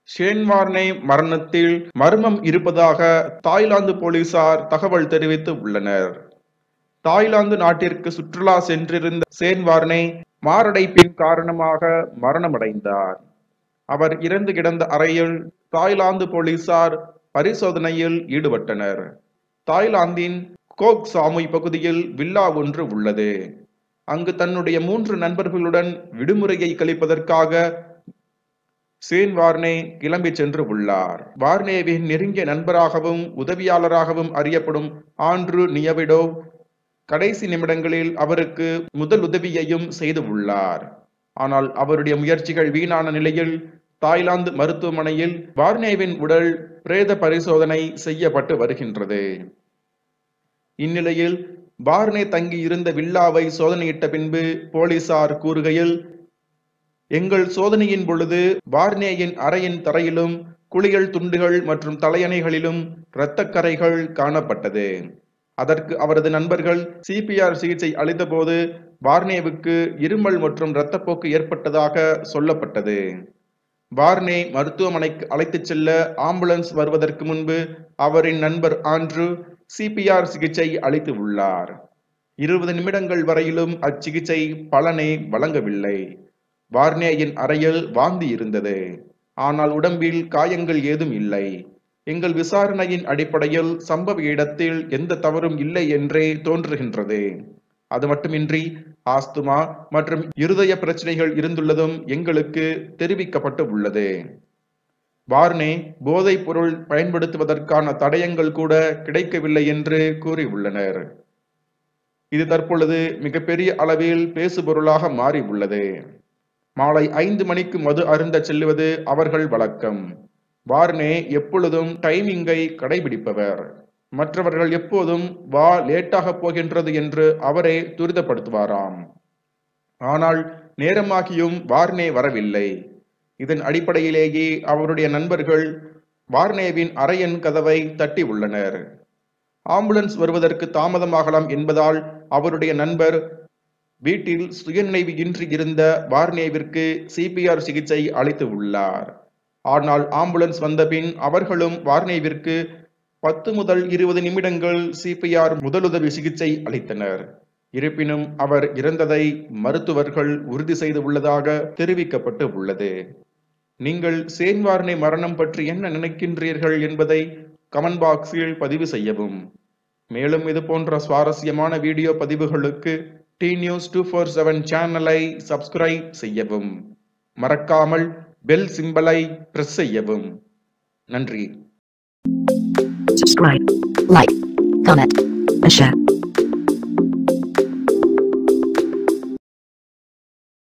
Shane Warne மரணத்தில் மர்மம் இருப்பதாக தாய்லாந்து போலீசார் தகவல் தெரிவித்து உள்ளனர். தாய்லாந்து நாட்டிற்கு சுற்றுலா சென்றிருந்த ஷேன் வார்னே மாரடைப்பின் காரணமாக மரணமடைந்தார். அவர் இறந்து கிடந்த அறையில் தாய்லாந்து போலீசார் பரிசோதனையில் ஈடுபட்டனர். தாய்லாந்தின் கோக் சாமுய் பகுதியில் வில்லா ஒன்று உள்ளது. அங்கு தன்னுடைய 3 நண்பர்களுடன் விடுமுறையை கழிப்பதற்காக ஷேன் வார்னே கிளம்பி சென்று உள்ளார். வார்னேவின் நெருங்கிய நண்பராகவும் உதவியாளராகவும் அறியப்படும் ஆண்ட்ரூ நியவிடோவ் கடைசி நிமிடங்களில் அவருக்கு முதல் உதவியையும் செய்து உள்ளார். ஆனால் அவருடைய முயற்சிகள் வீணான நிலையில் தாய்லாந்து மருத்துவமனையில் வார்னேவின் உடல் பிரேத பரிசோதனை செய்யப்பட்டு வருகின்றது. இந்நிலையில் வார்னே தங்கி இருந்த வில்லாவை சோதனையிட்ட பின்பு போலீசார் கூறுகையில், எங்கள் சோதனையின் பொழுது வார்னேயின் அறையின் தரையிலும் குளியல் துண்டுகள் மற்றும் தலையணைகளிலும் இரத்தக்கரைகள் காணப்பட்டது. அதற்கு அவரது நண்பர்கள் சிபிஆர் சிகிச்சை அளித்தபோது வார்னேவுக்கு இருமல் மற்றும் இரத்தப்போக்கு ஏற்பட்டதாக சொல்லப்பட்டது. வார்னே மருத்துவமனைக்கு அழைத்துச் செல்ல ஆம்புலன்ஸ் வருவதற்கு முன்பு அவரின் நண்பர் ஆண்ட்ரூ சிபிஆர் சிகிச்சை அளித்து உள்ளார். 20 நிமிடங்கள் வரையிலும் அச்சிகிச்சை பலனை வழங்கவில்லை. வார்னேயின் அறையில் வாந்தி இருந்தது. ஆனால் உடம்பில் காயங்கள் ஏதும் இல்லை. எங்கள் விசாரணையின் அடிப்படையில் சம்பவ இடத்தில் எந்த தவறும் இல்லை என்றே தோன்றுகின்றது. அது மட்டுமின்றி ஆஸ்துமா மற்றும் இருதய பிரச்சனைகள் இருந்துள்ளதும் எங்களுக்கு தெரிவிக்கப்பட்டு உள்ளது. வார்னே போதைப் பொருள் பயன்படுத்துவதற்கான தடயங்கள் கூட கிடைக்கவில்லை என்று கூறியுள்ளனர். இது தற்பொழுது மிகப்பெரிய அளவில் பேசுபொருளாக மாறி உள்ளது. மாலை 5 மணிக்கு மது அருந்த செல்லுவது அவர்கள் வழக்கம். வார்னே எப்பொழுதும் டைமிங்கை கடைபிடிப்பவர். மற்றவர்கள் எப்போதும் வா லேட்டாக போகின்றது என்று அவரே துரிதப்படுத்துவாராம். ஆனால் நேரமாகியும் வார்னே வரவில்லை. இதன் அடிப்படையிலேயே அவருடைய நண்பர்கள் வார்னேவின் அறையின் கதவை தட்டி உள்ளனர். ஆம்புலன்ஸ் வருவதற்கு தாமதமாகலாம் என்பதால் அவருடைய நண்பர் வீட்டில் சுயநினைவு இன்றி இருந்த வார்னேவிற்கு சிபிஆர் சிகிச்சை அளித்து உள்ளார். ஆனால் ஆம்புலன்ஸ் வந்தபின் அவர்களும் வார்னேவிற்கு 10 முதல் 20 நிமிடங்கள் சிபிஆர் முதலுதவி சிகிச்சை அளித்தனர். இருப்பினும் அவர் இறந்ததை மருத்துவர்கள் உறுதி செய்து உள்ளதாக தெரிவிக்கப்பட்டு உள்ளது. நீங்கள் ஷேன் வார்னே மரணம் பற்றி என்ன நினைக்கின்றீர்கள் என்பதை கமெண்ட் பாக்ஸில் பதிவு செய்யவும். மேலும் இது போன்ற சுவாரஸ்யமான வீடியோ பதிவுகளுக்கு TNews247 சேனலை சப்ஸ்கிரைப் செய்யவும். மறக்காமல் பெல் சிம்பலை பிரஸ் செய்யவும். நன்றி. Subscribe, like, comment, and share.